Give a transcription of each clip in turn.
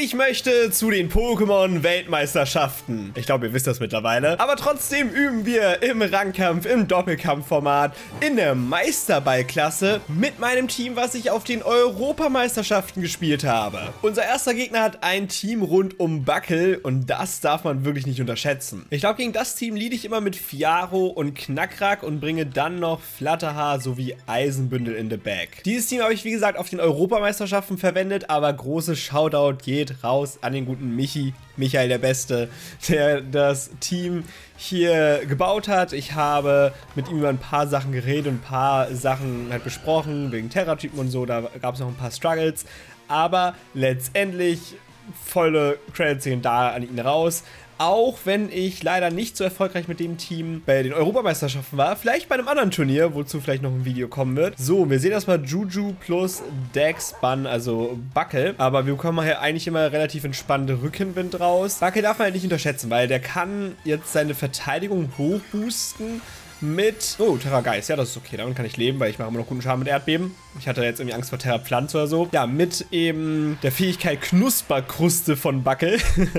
Ich möchte zu den Pokémon-Weltmeisterschaften. Ich glaube, ihr wisst das mittlerweile. Aber trotzdem üben wir im Rangkampf, im Doppelkampfformat, in der Meisterballklasse mit meinem Team, was ich auf den Europameisterschaften gespielt habe. Unser erster Gegner hat ein Team rund um Buckel und das darf man wirklich nicht unterschätzen. Ich glaube, gegen das Team lead ich immer mit Fiaro und Knackrack und bringe dann noch Flatterhaar sowie Eisenbündel in the bag. Dieses Team habe ich, wie gesagt, auf den Europameisterschaften verwendet, aber großes Shoutout geht raus an den guten Michael der Beste, der das Team hier gebaut hat. Ich habe mit ihm über ein paar Sachen geredet und ein paar Sachen halt besprochen, wegen Terra-Typen und so, da gab es noch ein paar Struggles, aber letztendlich volle Credits gehen da an ihn raus. Auch wenn ich leider nicht so erfolgreich mit dem Team bei den Europameisterschaften war. Vielleicht bei einem anderen Turnier, wozu vielleicht noch ein Video kommen wird. So, wir sehen erstmal Juju plus Dex Ban, also Buckel. Aber wir bekommen hier eigentlich immer relativ entspannte Rückenwind raus. Buckel darf man halt nicht unterschätzen, weil der kann jetzt seine Verteidigung hochboosten mit... Oh, Terra Geist. Ja, das ist okay. Damit kann ich leben, weil ich mache immer noch guten Schaden mit Erdbeben. Ich hatte jetzt irgendwie Angst vor Terra Pflanze oder so. Ja, mit eben der Fähigkeit Knusperkruste von Buckel.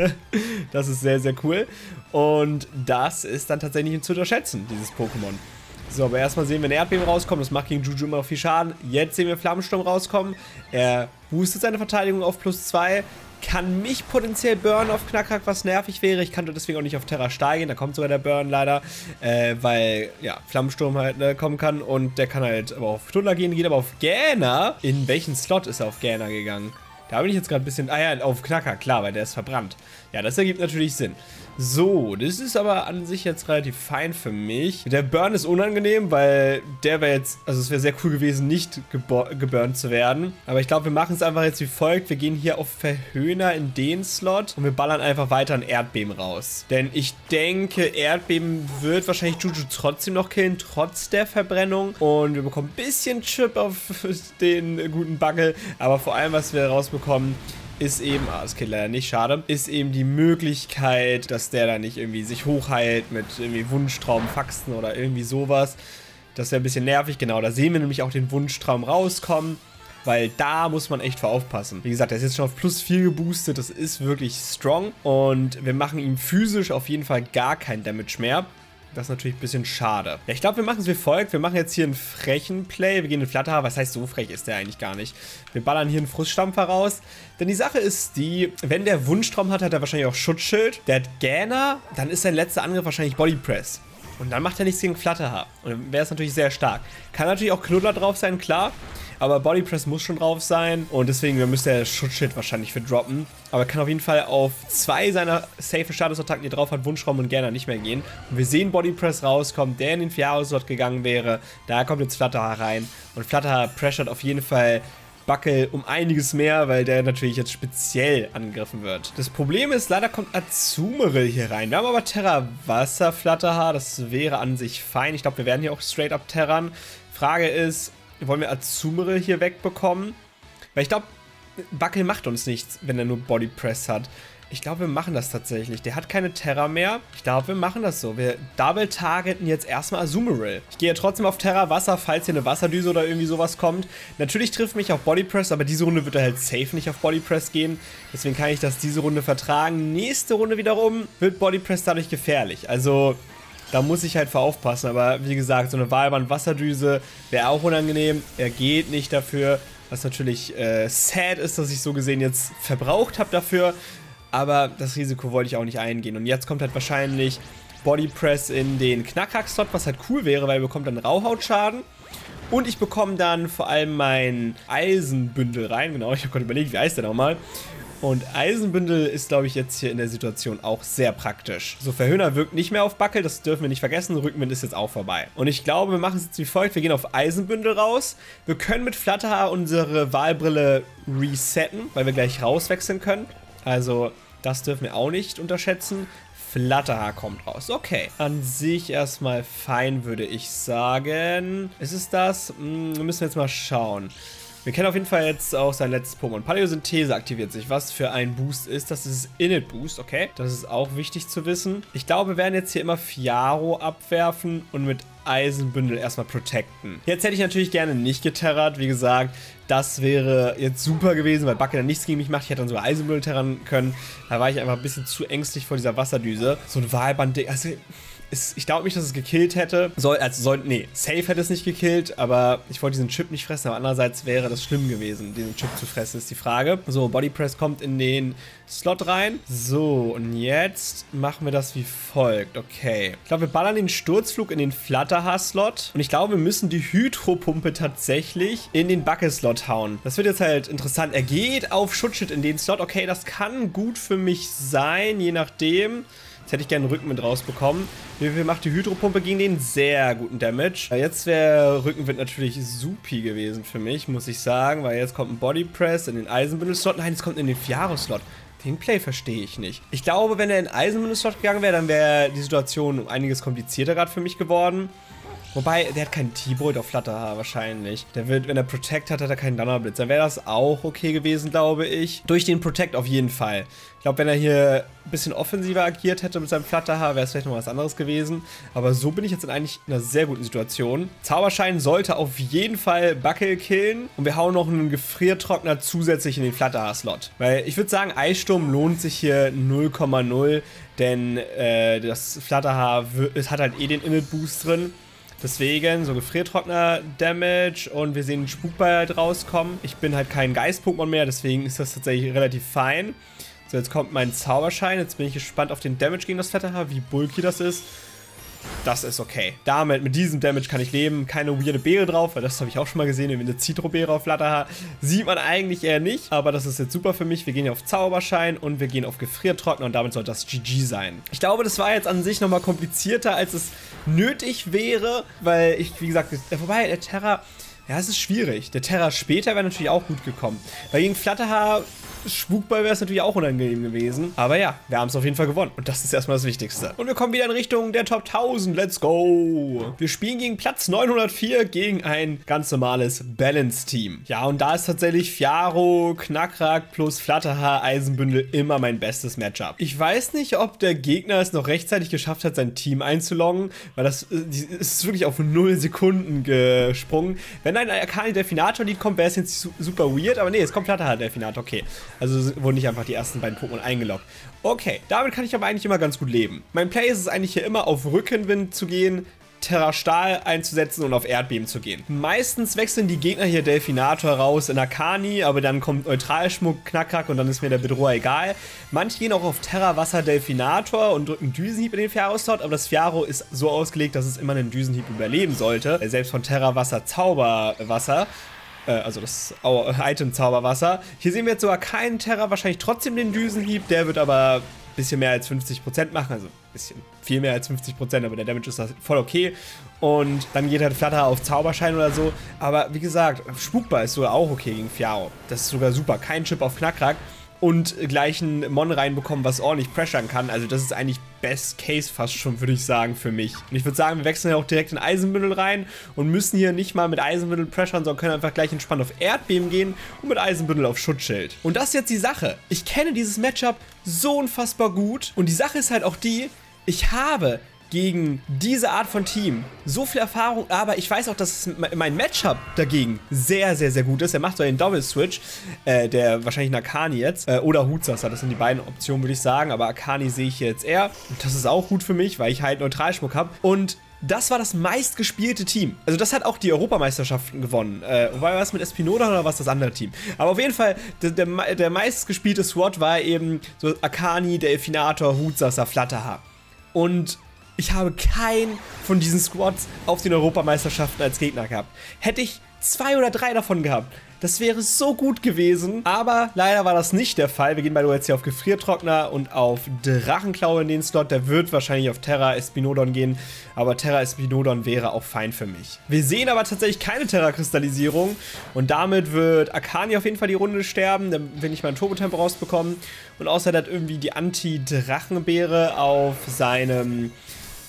Das ist sehr, sehr cool. Und das ist dann tatsächlich nicht zu unterschätzen, dieses Pokémon. So, aber erstmal sehen wir ein Erdbeben rauskommen. Das macht gegen Juju immer noch viel Schaden. Jetzt sehen wir Flammensturm rauskommen. Er boostet seine Verteidigung auf +2. Kann mich potenziell burnen auf Knackrack, was nervig wäre. Ich kann deswegen auch nicht auf Terra steigen. Da kommt sogar der Burn leider, weil ja Flammensturm halt kommen kann. Und der kann halt aber auf Tunnel gehen, geht aber auf Gähner. In welchen Slot ist er auf Gähner gegangen? Da bin ich jetzt gerade ein bisschen... Ah ja, auf Knacker, klar, weil der ist verbrannt. Ja, das ergibt natürlich Sinn. So, das ist aber an sich jetzt relativ fein für mich. Der Burn ist unangenehm, weil der wäre jetzt... Also es wäre sehr cool gewesen, nicht geburnt zu werden. Aber ich glaube, wir machen es einfach jetzt wie folgt. Wir gehen hier auf Verhöhner in den Slot und wir ballern einfach weiter ein Erdbeben raus. Denn ich denke, Erdbeben wird wahrscheinlich Juju trotzdem noch killen, trotz der Verbrennung. Und wir bekommen ein bisschen Chip auf den guten Buckel. Aber vor allem, was wir rausbekommen, ist eben, das killt leider nicht, schade, ist eben die Möglichkeit, dass der da nicht irgendwie sich hochheilt mit irgendwie Wunschtraum, Faxen oder irgendwie sowas. Das wäre ein bisschen nervig, genau, da sehen wir nämlich auch den Wunschtraum rauskommen, weil da muss man echt vor aufpassen. Wie gesagt, der ist jetzt schon auf +4 geboostet, das ist wirklich strong und wir machen ihm physisch auf jeden Fall gar kein Damage mehr. Das ist natürlich ein bisschen schade. Ja, ich glaube, wir machen es wie folgt. Wir machen jetzt hier einen frechen Play. Wir gehen in Flatterhaar. Was heißt, so frech ist der eigentlich gar nicht. Wir ballern hier einen Fruststampfer raus. Denn die Sache ist die, wenn der Wunschtraum hat, hat er wahrscheinlich auch Schutzschild. Der hat Gähner, dann ist sein letzter Angriff wahrscheinlich Bodypress. Und dann macht er nichts gegen Flatterhaar. Und dann wäre es natürlich sehr stark. Kann natürlich auch Knuddler drauf sein, klar. Aber Bodypress muss schon drauf sein. Und deswegen müsste er Schutzschild wahrscheinlich für droppen. Aber kann auf jeden Fall auf 2 seiner safe Statusattacken, die er drauf hat, Wunschraum und Gähner nicht mehr gehen. Und wir sehen Bodypress rauskommen, der in den 4-Jahres-Slot gegangen wäre. Da kommt jetzt Flatterhaar rein. Und Flatterhaar pressured auf jeden Fall Buckel um einiges mehr, weil der natürlich jetzt speziell angegriffen wird. Das Problem ist, leider kommt Azumarill hier rein. Wir haben aber Terra Wasser Flatterhaar, das wäre an sich fein. Ich glaube, wir werden hier auch straight up terran. Frage ist, wollen wir Azumarill hier wegbekommen? Weil ich glaube, Buckel macht uns nichts, wenn er nur Body Press hat. Ich glaube, wir machen das tatsächlich. Der hat keine Terra mehr. Ich glaube, wir machen das so. Wir double targeten jetzt erstmal Azumarill. Ich gehe ja trotzdem auf Terra Wasser, falls hier eine Wasserdüse oder irgendwie sowas kommt. Natürlich trifft mich auch Body Press, aber diese Runde wird er halt safe nicht auf Body Press gehen. Deswegen kann ich das diese Runde vertragen. Nächste Runde wiederum wird Body Press dadurch gefährlich. Also da muss ich halt vor aufpassen. Aber wie gesagt, so eine Wahlbahn-Wasserdüse wäre auch unangenehm. Er geht nicht dafür. Was natürlich sad ist, dass ich so gesehen jetzt verbraucht habe dafür. Aber das Risiko wollte ich auch nicht eingehen. Und jetzt kommt halt wahrscheinlich Body Press in den Knackrack-Slot, was halt cool wäre, weil er bekommt dann Rauhautschaden. Und ich bekomme dann vor allem mein Eisenbündel rein. Genau, ich habe gerade überlegt, wie heißt der nochmal? Und Eisenbündel ist, glaube ich, jetzt hier in der Situation auch sehr praktisch. So, Verhöhner wirkt nicht mehr auf Buckel, das dürfen wir nicht vergessen. Rückenwind ist jetzt auch vorbei. Und ich glaube, wir machen es jetzt wie folgt. Wir gehen auf Eisenbündel raus. Wir können mit Flatterhaar unsere Wahlbrille resetten, weil wir gleich rauswechseln können. Also, das dürfen wir auch nicht unterschätzen. Flatterhaar kommt raus. Okay. An sich erstmal fein, würde ich sagen. Ist es das? Müssen wir jetzt mal schauen. Wir kennen auf jeden Fall jetzt auch sein letztes Pokémon. Paläosynthese aktiviert sich. Was für ein Boost ist das? Das ist Init Boost, okay. Das ist auch wichtig zu wissen. Ich glaube, wir werden jetzt hier immer Fiaro abwerfen und mit Eisenbündel erstmal protecten. Jetzt hätte ich natürlich gerne nicht geterrert. Wie gesagt, das wäre jetzt super gewesen, weil Backe dann nichts gegen mich macht. Ich hätte dann sogar Eisenbündel terrern können. Da war ich einfach ein bisschen zu ängstlich vor dieser Wasserdüse. So ein Walband-Ding. Also, ich glaube nicht, dass es gekillt hätte. Nee, safe hätte es nicht gekillt, aber ich wollte diesen Chip nicht fressen. Aber andererseits wäre das schlimm gewesen, diesen Chip zu fressen, ist die Frage. So, Body Press kommt in den Slot rein. So, und jetzt machen wir das wie folgt. Okay. Ich glaube, wir ballern den Sturzflug in den Flatterhaar-Slot. Und ich glaube, wir müssen die Hydropumpe tatsächlich in den Backe-Slot hauen. Das wird jetzt halt interessant. Er geht auf Schutzschild in den Slot. Okay, das kann gut für mich sein, je nachdem. Jetzt hätte ich gerne einen Rücken mit rausbekommen. Wie viel macht die Hydropumpe gegen den? Sehr guten Damage. Jetzt wäre Rückenwind natürlich supi gewesen für mich, muss ich sagen. Weil jetzt kommt ein Body Press in den Eisenbündel-Slot. Nein, es kommt in den Fiaro-Slot. Den Play verstehe ich nicht. Ich glaube, wenn er in Eisenbündel-Slot gegangen wäre, dann wäre die Situation um einiges komplizierter gerade für mich geworden. Wobei, der hat keinen T-Bolt auf Flatterhaar wahrscheinlich. Der wird, wenn er Protect hat, hat er keinen Donnerblitz. Dann wäre das auch okay gewesen, glaube ich. Durch den Protect auf jeden Fall. Ich glaube, wenn er hier ein bisschen offensiver agiert hätte mit seinem Flatterhaar, wäre es vielleicht noch was anderes gewesen. Aber so bin ich jetzt eigentlich in einer sehr guten Situation. Zauberschein sollte auf jeden Fall Backe killen. Und wir hauen noch einen Gefriertrockner zusätzlich in den Flatterhaar-Slot. Weil ich würde sagen, Eissturm lohnt sich hier 0,0. Denn das Flatterhaar hat halt eh den Init-Boost drin. Deswegen so Gefriertrockner-Damage und wir sehen einen Spukball halt rauskommen. Ich bin halt kein Geist-Pokémon mehr, deswegen ist das tatsächlich relativ fein. So, jetzt kommt mein Zauberschein. Jetzt bin ich gespannt auf den Damage gegen das Flatterhaar, wie bulky das ist. Das ist okay. Mit diesem Damage kann ich leben. Keine weirde Beere drauf, weil das habe ich auch schon mal gesehen. Irgendwie eine Zitrobeere auf Flatterhaar. Sieht man eigentlich eher nicht, aber das ist jetzt super für mich. Wir gehen hier auf Zauberschein und wir gehen auf Gefriertrockner und damit soll das GG sein. Ich glaube, das war jetzt an sich nochmal komplizierter, als es nötig wäre, weil ich, wie gesagt, vorbei, der Terra, ja, es ist schwierig. Der Terra später wäre natürlich auch gut gekommen. Weil gegen Flatterhaar Spukball wäre es natürlich auch unangenehm gewesen. Aber ja, wir haben es auf jeden Fall gewonnen. Und das ist erstmal das Wichtigste. Und wir kommen wieder in Richtung der Top 1000. Let's go! Wir spielen gegen Platz 904 gegen ein ganz normales Balance-Team. Ja, und da ist tatsächlich Fiaro, Knackrack plus Flatterhaar, Eisenbündel immer mein bestes Matchup. Ich weiß nicht, ob der Gegner es noch rechtzeitig geschafft hat, sein Team einzuloggen, weil das ist wirklich auf 0 Sekunden gesprungen. Wenn ein Akani Delfinator-Lied kommt, wäre es jetzt super weird, aber nee, es kommt Flatterhaar Delfinator, okay. Also wurden nicht einfach die ersten beiden Pokémon eingeloggt. Okay, damit kann ich aber eigentlich immer ganz gut leben. Mein Play ist es eigentlich hier immer auf Rückenwind zu gehen, Terra Stahl einzusetzen und auf Erdbeben zu gehen. Meistens wechseln die Gegner hier Delfinator raus in Akani, aber dann kommt Neutralschmuck, Knackrack und dann ist mir der Bedroher egal. Manche gehen auch auf Terra Wasser Delfinator und drücken Düsenhieb in den Fiaro-Slot, aber das Fiaro ist so ausgelegt, dass es immer einen Düsenhieb überleben sollte. Selbst von Terra Wasser Zauberwasser. Also das Item Zauberwasser. Hier sehen wir jetzt sogar keinen Terra, wahrscheinlich trotzdem den Düsenhieb. Der wird aber ein bisschen mehr als 50% machen, also ein bisschen viel mehr als 50%, aber der Damage ist voll okay. Und dann geht halt Flatterhaar auf Zauberschein oder so. Aber wie gesagt, Spukball ist sogar auch okay gegen Fiaro. Das ist sogar super. Kein Chip auf Knackrack. Und gleich ein Mon reinbekommen, was ordentlich pressern kann. Also das ist eigentlich Best Case fast schon, würde ich sagen, für mich. Und ich würde sagen, wir wechseln ja auch direkt in Eisenbündel rein und müssen hier nicht mal mit Eisenbündel pressern, sondern können einfach gleich entspannt auf Erdbeben gehen und mit Eisenbündel auf Schutzschild. Und das ist jetzt die Sache. Ich kenne dieses Matchup so unfassbar gut. Und die Sache ist halt auch die, ich habe gegen diese Art von Team so viel Erfahrung, aber ich weiß auch, dass mein Matchup dagegen sehr, sehr, sehr gut ist. Er macht so einen Double-Switch, der wahrscheinlich ein Akani jetzt, oder Hutsasa, das sind die beiden Optionen, würde ich sagen, aber Akani sehe ich jetzt eher. Und das ist auch gut für mich, weil ich halt Neutralschmuck habe. Und das war das meistgespielte Team. Also das hat auch die Europameisterschaften gewonnen. Wobei war es mit Espinoda oder was das andere Team? Aber auf jeden Fall, der meistgespielte SWAT war eben so Akani, Delfinator, Hutsasa, Flatterhaar. Und ich habe keinen von diesen Squads auf den Europameisterschaften als Gegner gehabt. Hätte ich 2 oder 3 davon gehabt, das wäre so gut gewesen. Aber leider war das nicht der Fall. Wir gehen bei jetzt hier auf Gefriertrockner und auf Drachenklaue in den Slot. Der wird wahrscheinlich auf Terra Espinodon gehen. Aber Terra Espinodon wäre auch fein für mich. Wir sehen aber tatsächlich keine Terra-Kristallisierung. Und damit wird Akani auf jeden Fall die Runde sterben. Dann will ich meinen Turbotempo rausbekommen. Und außer der hat irgendwie die Anti-Drachenbeere auf seinem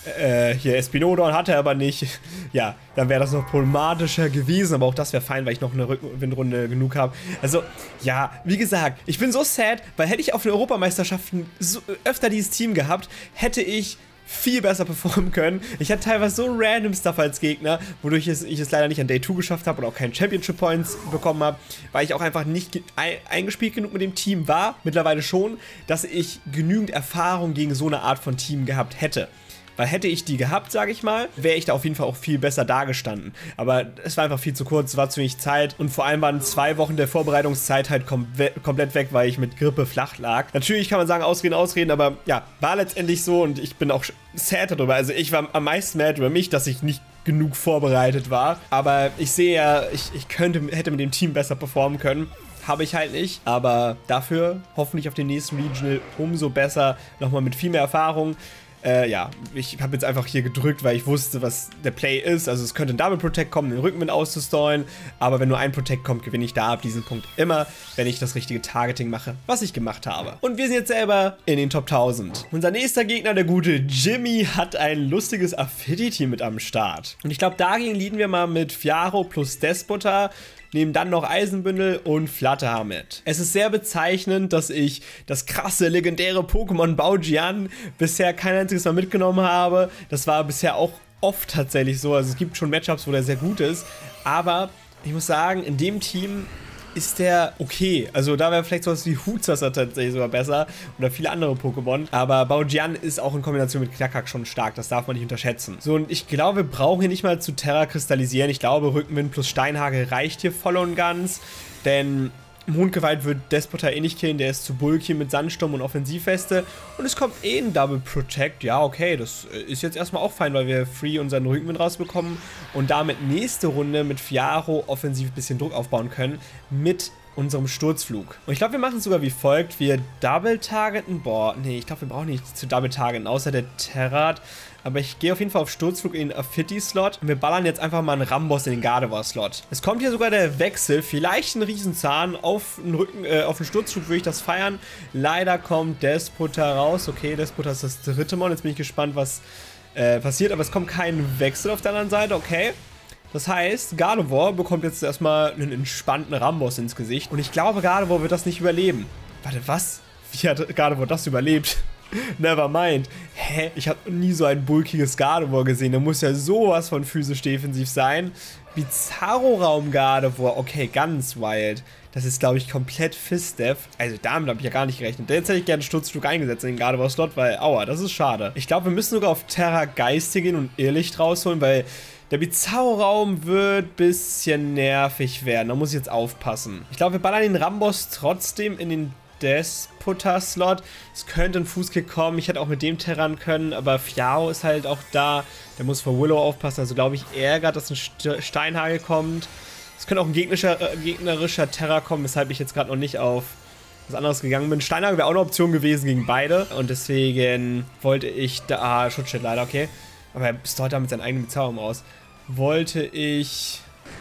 hier Espinodon hat er aber nicht. Ja, dann wäre das noch problematischer gewesen, aber auch das wäre fein, weil ich noch eine Rückwindrunde genug habe. Also, ja, wie gesagt, ich bin so sad, weil hätte ich auf den Europameisterschaften öfter dieses Team gehabt, hätte ich viel besser performen können. Ich hatte teilweise so random Stuff als Gegner, wodurch ich es leider nicht an Day 2 geschafft habe und auch keinen Championship Points bekommen habe, weil ich auch einfach nicht eingespielt genug mit dem Team war, mittlerweile schon, dass ich genügend Erfahrung gegen so eine Art von Team gehabt hätte. Weil hätte ich die gehabt, sage ich mal, wäre ich da auf jeden Fall auch viel besser dagestanden. Aber es war einfach viel zu kurz, es war zu wenig Zeit und vor allem waren 2 Wochen der Vorbereitungszeit halt komplett weg, weil ich mit Grippe flach lag. Natürlich kann man sagen, ausreden, aber ja, war letztendlich so und ich bin auch sad darüber. Also ich war am meisten mad über mich, dass ich nicht genug vorbereitet war. Aber ich sehe ja, ich hätte mit dem Team besser performen können. Habe ich halt nicht, aber dafür hoffentlich auf den nächsten Regional umso besser, nochmal mit viel mehr Erfahrung. Ja, ich habe jetzt einfach hier gedrückt, weil ich wusste, was der Play ist. Also es könnte ein Double Protect kommen, den Rückenwind auszustallen. Aber wenn nur ein Protect kommt, gewinne ich da ab diesem Punkt immer, wenn ich das richtige Targeting mache, was ich gemacht habe. Und wir sind jetzt selber in den Top 1000. Unser nächster Gegner, der gute Jimmy, hat ein lustiges Affinity mit am Start. Und ich glaube, dagegen liegen wir mal mit Fiaro plus Despota. Nehmen dann noch Eisenbündel und Flatterhaar mit. Es ist sehr bezeichnend, dass ich das krasse, legendäre Pokémon Baujian bisher kein einziges Mal mitgenommen habe. Das war bisher auch oft tatsächlich so. Also es gibt schon Matchups, wo der sehr gut ist. Aber ich muss sagen, in dem Team ist der okay. Also da wäre vielleicht sowas wie Hutzwasser tatsächlich sogar besser oder viele andere Pokémon. Aber Baujian ist auch in Kombination mit Knackhack schon stark. Das darf man nicht unterschätzen. So, und ich glaube, wir brauchen hier nicht mal zu Terra kristallisieren. Ich glaube, Rückenwind plus Steinhagel reicht hier voll und ganz. Denn Mondgewalt wird Despota eh nicht killen, der ist zu bulky mit Sandsturm und Offensivweste. Und es kommt eh ein Double Protect. Ja, okay, das ist jetzt erstmal auch fein, weil wir free unseren Rückenwind rausbekommen und damit nächste Runde mit Fiaro offensiv ein bisschen Druck aufbauen können mit unserem Sturzflug. Und ich glaube, wir machen es sogar wie folgt. Wir Double Targeten. Boah, nee, ich glaube, wir brauchen nicht zu Double Targeten, außer der Terrat. Aber ich gehe auf jeden Fall auf Sturzflug in den Affinity-Slot. Und wir ballern jetzt einfach mal einen Ramboss in den Gardevoir-Slot. Es kommt hier sogar der Wechsel. Vielleicht ein Riesenzahn. Auf den Sturzflug würde ich das feiern. Leider kommt Despota raus. Okay, Despota ist das 3. Mal. Jetzt bin ich gespannt, was passiert. Aber es kommt kein Wechsel auf der anderen Seite. Okay. Das heißt, Gardevoir bekommt jetzt erstmal einen entspannten Ramboss ins Gesicht. Und ich glaube, Gardevoir wird das nicht überleben. Warte, was? Wie hat Gardevoir das überlebt? Never mind. Hä? Ich habe nie so ein bulkiges Gardevoir gesehen. Der muss ja sowas von physisch defensiv sein. Bizarro-Raum Gardevoir. Okay, ganz wild. Das ist, glaube ich, komplett Fist-Dev. Also damit habe ich ja gar nicht gerechnet. Jetzt hätte ich gerne einen Sturzflug eingesetzt in den Gardevoir-Slot, weil, aua, das ist schade. Ich glaube, wir müssen sogar auf Terra Geiste gehen und Irrlicht rausholen, weil der Bizarro-Raum wird ein bisschen nervig werden. Da muss ich jetzt aufpassen. Ich glaube, wir ballern den Ramboss trotzdem in den Despota-Slot. Es könnte ein Fußkick kommen. Ich hätte auch mit dem terran können, aber Fiao ist halt auch da. Der muss vor Willow aufpassen. Also glaube ich, ärgert, dass ein Steinhagel kommt. Es könnte auch ein gegnerischer Terra kommen, weshalb ich jetzt gerade noch nicht auf was anderes gegangen bin. Steinhagel wäre auch eine Option gewesen gegen beide. Und deswegen wollte ich da... Schutzschild leider, okay. Aber er steuert da mit seinen eigenen Bezauberung aus. Wollte ich...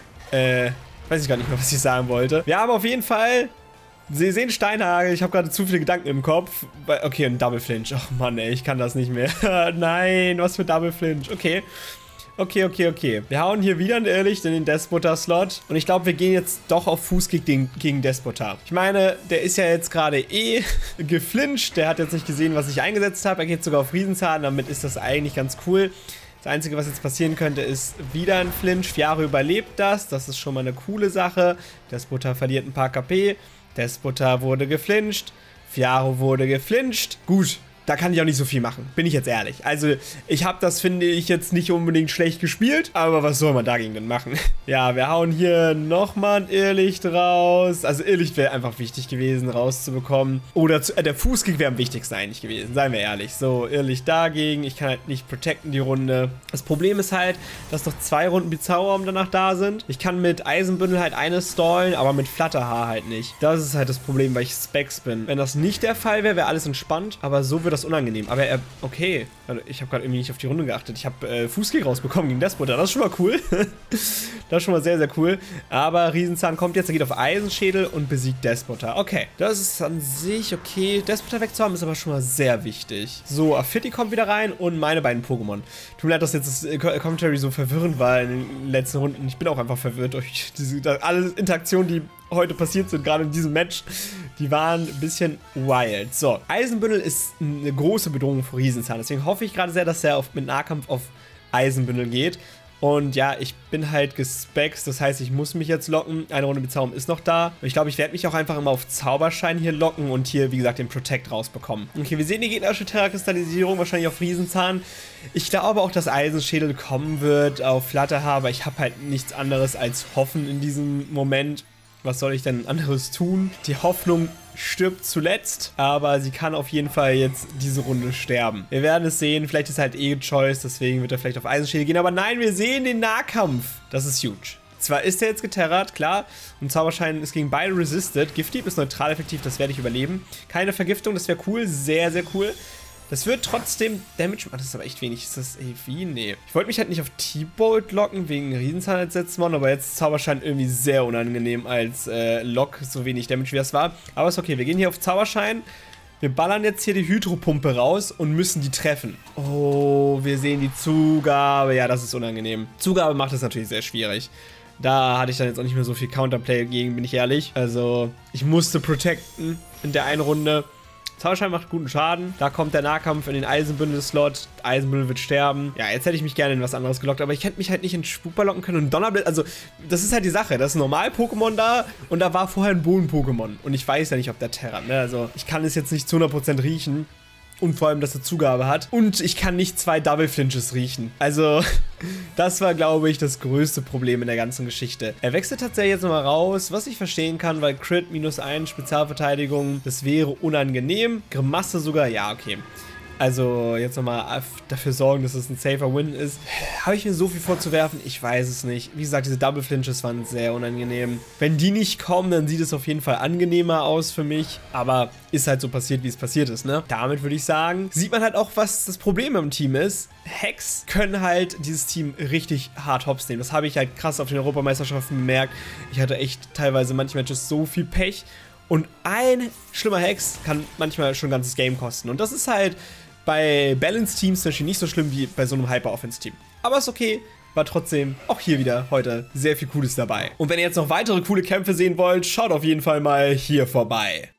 weiß ich gar nicht mehr, was ich sagen wollte. Wir haben auf jeden Fall... Sie sehen Steinhagel, ich habe gerade zu viele Gedanken im Kopf. Okay, ein Double Flinch. Ach Mann, ey, ich kann das nicht mehr. Nein, was für Double Flinch. Okay. Okay. Wir hauen hier wieder ein Irrlicht in den Despota-Slot. Und ich glaube, wir gehen jetzt doch auf Fußkick gegen Despota. Ich meine, der ist ja jetzt gerade geflincht. Der hat jetzt nicht gesehen, was ich eingesetzt habe. Er geht sogar auf Riesenzahn. Damit ist das eigentlich ganz cool. Das Einzige, was jetzt passieren könnte, ist wieder ein Flinch. Fiaro überlebt das. Das ist schon mal eine coole Sache. Despota verliert ein paar KP. Despota wurde geflincht. Fiaro wurde geflincht. Gut. Da kann ich auch nicht so viel machen, bin ich jetzt ehrlich. Also, ich habe das, finde ich, jetzt nicht unbedingt schlecht gespielt, aber was soll man dagegen denn machen? Ja, wir hauen hier nochmal ein Irrlicht raus. Also, Irrlicht wäre einfach wichtig gewesen, rauszubekommen. Oder der Fußkick wäre am wichtigsten eigentlich gewesen, seien wir ehrlich. So, Irrlicht dagegen, ich kann halt nicht protecten die Runde. Das Problem ist halt, dass noch 2 Runden Bizarro-Raum danach da sind. Ich kann mit Eisenbündel halt eine stallen, aber mit Flatterhaar halt nicht. Das ist halt das Problem, weil ich Specs bin. Wenn das nicht der Fall wäre, wäre alles entspannt, aber so wird das unangenehm. Aber okay. Ich habe gerade irgendwie nicht auf die Runde geachtet. Ich habe Fußkick rausbekommen gegen Despoter. Das ist schon mal cool. Das ist schon mal sehr, sehr cool. Aber Riesenzahn kommt jetzt, er geht auf Eisenschädel und besiegt Despoter. Okay, das ist an sich okay. Despoter wegzuhaben ist aber schon mal sehr wichtig. So, Affinity kommt wieder rein und meine beiden Pokémon. Tut mir leid, dass jetzt das Commentary so verwirrend war in den letzten Runden. Ich bin auch einfach verwirrt durch alle Interaktionen, die heute passiert sind, gerade in diesem Match. Die waren ein bisschen wild. So, Eisenbündel ist eine große Bedrohung für Riesenzahn. Deswegen hoffe ich gerade sehr, dass er mit Nahkampf auf Eisenbündel geht. Und ja, ich bin halt gespext, das heißt, ich muss mich jetzt locken. Eine Runde Bezauberung ist noch da. Und ich glaube, ich werde mich auch einfach immer auf Zauberschein hier locken und hier, wie gesagt, den Protect rausbekommen. Okay, wir sehen die gegnerische Terrakristallisierung, wahrscheinlich auf Riesenzahn. Ich glaube auch, dass Eisenschädel kommen wird auf Flatterhaar, aber ich habe halt nichts anderes als Hoffen in diesem Moment. Was soll ich denn anderes tun? Die Hoffnung stirbt zuletzt, aber sie kann auf jeden Fall jetzt diese Runde sterben. Wir werden es sehen, vielleicht ist halt Choice, deswegen wird er vielleicht auf Eisenschädel gehen, aber nein, wir sehen den Nahkampf. Das ist huge. Zwar ist er jetzt geterrert, klar, und Zauberschein ist gegen beide resisted. Giftdieb ist neutral effektiv, das werde ich überleben. Keine Vergiftung, das wäre cool, sehr, sehr cool. Das wird trotzdem Damage machen. Das ist aber echt wenig. Ist das wie? Nee. Ich wollte mich halt nicht auf T-Bolt locken, wegen Riesenzahn als letztes Mal, aber jetzt Zauberschein irgendwie sehr unangenehm als Lock, so wenig Damage wie das war. Aber ist okay, wir gehen hier auf Zauberschein. Wir ballern jetzt hier die Hydropumpe raus und müssen die treffen. Oh, wir sehen die Zugabe. Ja, das ist unangenehm. Zugabe macht es natürlich sehr schwierig. Da hatte ich dann jetzt auch nicht mehr so viel Counterplay gegen, bin ich ehrlich. Also, ich musste protecten in der einen Runde. Zauberschein macht guten Schaden. Da kommt der Nahkampf in den Eisenbündel-Slot. Eisenbündel wird sterben. Ja, jetzt hätte ich mich gerne in was anderes gelockt, aber ich hätte mich halt nicht in Spukball locken können. Und Donnerblitz, also, das ist halt die Sache. Das ist ein Normal-Pokémon da und da war vorher ein Boden-Pokémon. Und ich weiß ja nicht, ob der terrat, ne? Also, ich kann es jetzt nicht zu 100% riechen. Und vor allem, dass er Zugabe hat. Und ich kann nicht 2 Double Flinches riechen. Also, das war, glaube ich, das größte Problem in der ganzen Geschichte. Er wechselt tatsächlich jetzt nochmal raus, was ich verstehen kann, weil Crit -1, Spezialverteidigung, das wäre unangenehm. Grimasse sogar, ja, okay. Also jetzt nochmal dafür sorgen, dass es ein safer Win ist. Habe ich mir so viel vorzuwerfen? Ich weiß es nicht. Wie gesagt, diese Double Flinches waren sehr unangenehm. Wenn die nicht kommen, dann sieht es auf jeden Fall angenehmer aus für mich. Aber ist halt so passiert, wie es passiert ist, ne? Damit würde ich sagen, sieht man halt auch, was das Problem im Team ist. Hex können halt dieses Team richtig hart hops nehmen. Das habe ich halt krass auf den Europameisterschaften bemerkt. Ich hatte echt teilweise manche Matches so viel Pech. Und ein schlimmer Hex kann manchmal schon ein ganzes Game kosten. Und das ist halt bei Balance-Teams zum Beispiel nicht so schlimm wie bei so einem Hyper-Offense-Team. Aber ist okay, war trotzdem auch hier wieder heute sehr viel Cooles dabei. Und wenn ihr jetzt noch weitere coole Kämpfe sehen wollt, schaut auf jeden Fall mal hier vorbei.